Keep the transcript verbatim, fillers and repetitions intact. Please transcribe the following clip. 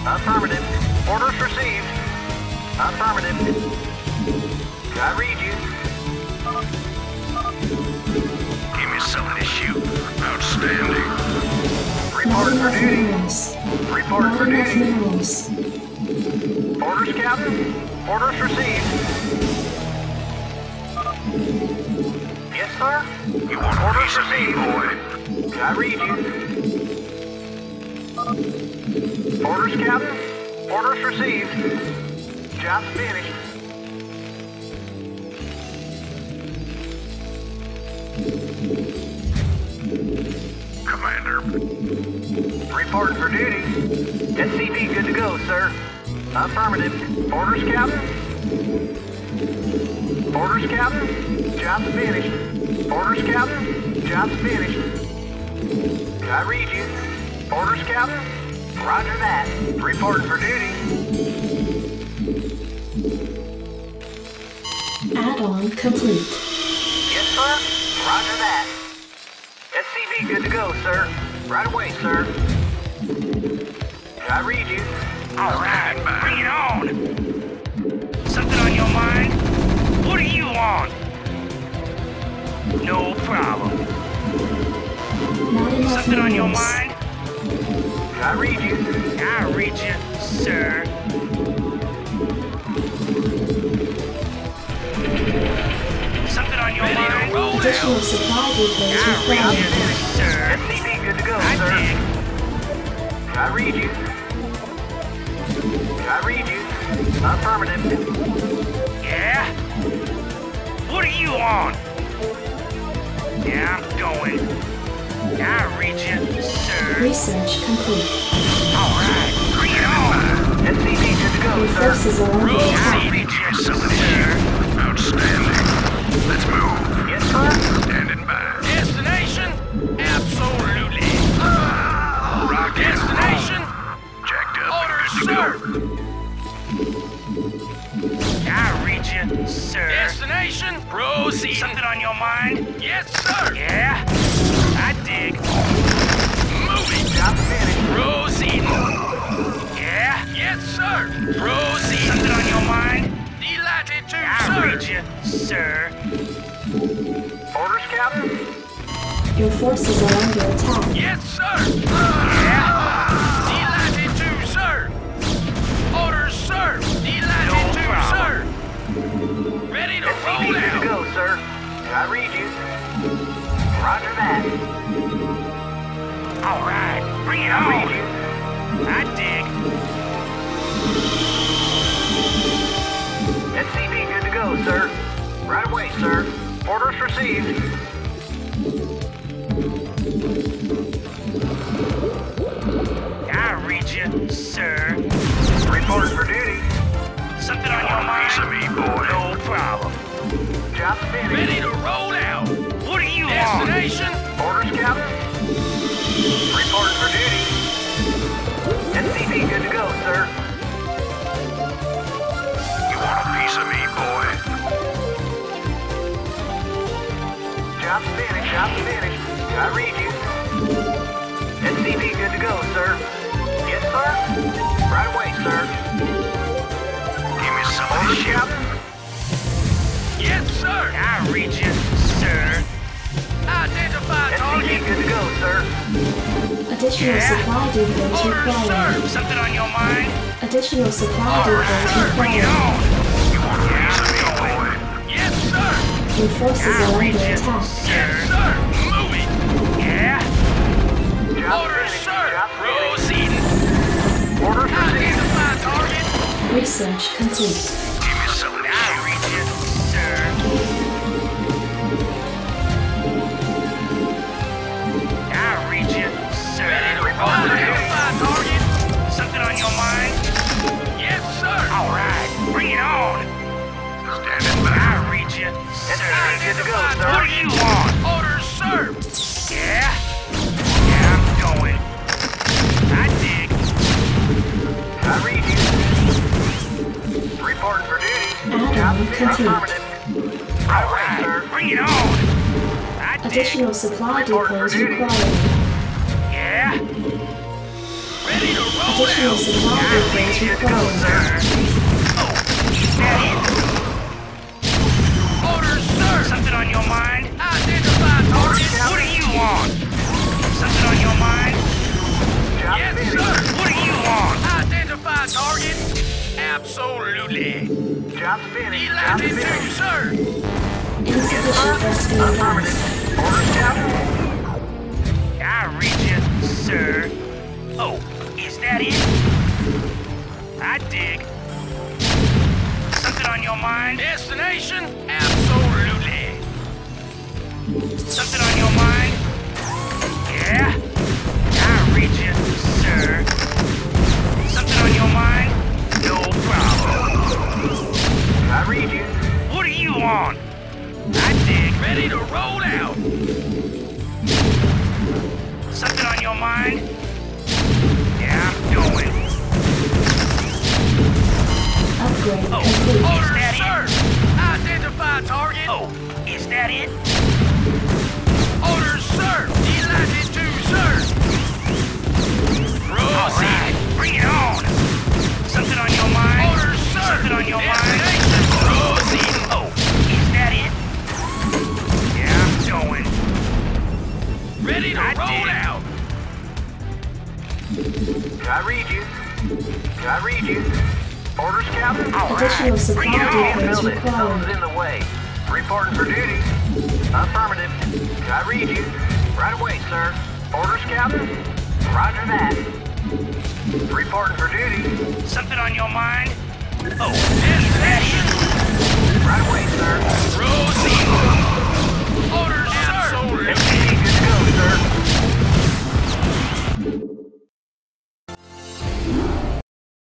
Affirmative. Orders received. Affirmative. I read you. Give me something to shoot. Outstanding. Report for duty. Minerals. Report Not for enough duty. minerals. Orders, Captain. Orders received. Yes, sir. You want a Orders piece of me, received. boy? I read you. Orders, Captain. Orders received. Job finished. Commander. Reporting for duty. S C V good to go, sir. Affirmative. Orders, Captain. Orders, Captain. Job's finished. Orders, Captain. Job's finished. I read you. Orders, Captain. Roger that. Reporting for duty. Add-on complete. Yes, sir. Roger that. S C V good to go, sir. Right away, sir. I read you. All right, bring it on. Something on your mind? What do you want? No problem. Not enough Something on your minerals. mind? I read you. I read you, sir. Something on your mind? Additional supply depots I read required. you, sir. S C V good to go, I sir. dig. I read you. I read you. Affirmative. Yeah? What do you want? Yeah, I'm going. I read you, sir. Research complete. All right, bring it on. S C V good to go, Your sir. forces are under I attack. read you, Something to sir. shoot. Outstanding. Let's move. Yes, sir. Standing by. Destination? Absolutely. Rock and Destination? roll. Jacked up. Orders, and good to sir. go. I read you, sir. Destination? Proceed. Something on your mind? Yes, sir. Yeah? I dig. Moving. Job finished. Proceed. Yeah? Yes, sir. Proceed. Something on your mind? Delighted to, I sir. I read you, sir. Orders, Captain. Your forces are under attack. Yes, sir. Yeah? Delighted to, sir. Orders, sir. Delighted No to, problem. sir. Ready to S C V roll good to out. go, sir. I read you. Roger that. All right, bring it I read on. you. I dig. S C V good to go, sir. Right away, sir. Orders received. I read you, sir. Reporting for duty. Something on your mind? Piece of me, boy. No problem. Job finished. Ready to roll out. What do you want? Destination? Orders, Captain. Reporting for duty. S C V good to go, sir. You want a piece of me, boy? Job finished. Job finished. I read you. S C V good to go, sir. Yes, sir. Right away, sir. Give me something to Orders, shoot. Captain. Yes, sir. I read you, sir. Identify S C V target. good to go, sir. Additional Yeah? supply depots Orders, sir. required. Something on your mind? Additional supply Orders, depots sir. Bring it required. on. You want a piece of me, boy? Yes, sir. Your forces I are read under you, attack. sir. Sir, moving. Yeah? Job Orders, finished. sir. Job finished. Proceeding. Orders received. Identify target. Research complete. Give me something to I shoot. read you, sir. I read you, sir. Ready to report for duty. Identify target. Something on your mind? Yes, sir. All right, bring it on. Standing by. I read you, sir. S C V good to go, sir. What do you want? Orders, sir. Yeah? Yeah, I'm going. I dig. I read you. Reporting for duty. Add-on Job complete. affirmative. Right away, Right, sir. bring it on. I dig. Additional supply Report for depots duty. required. Yeah? Ready to roll Additional Additional supply vehicles required. Oh, is that it? Orders, sir! Something on your mind? Identify target. What do you want? Something on your mind? Job Yes, finished. sir! What do you want? Identify target. Absolutely. Job finished. Job Elected to, finished. sir! Insufficient rescue gas. Affirmative. Orders, Captain. I read you, sir. Oh, is that it? I dig. Something on your mind? Destination? Absolutely. Something on your mind? Yeah? I read you, sir. Something on your mind? No problem. I read you. What do you want? I dig. Ready to roll out. Something on your mind? Yeah, I'm doing. Upgrade Oh, complete. order, sir! Identify target! Oh, is that it? Orders, sir! Elected to, sir! Proceed! Bring it on! Something on your mind? Orders, sir! Something on your mind? Proceed! Oh, is that it? Yeah, I'm going. Ready to roll out! I read you. I read you. Orders, Captain. All Additional right, supply bring it on! vehicles Build it. Something's required. in the way. Reporting for duty. Affirmative. I read you. Right away, sir. Orders, Captain. Roger that. Reporting for duty. Something on your mind? Oh, is that it? Right away, sir. Proceed! Orders, sir! F T V, good to go, sir.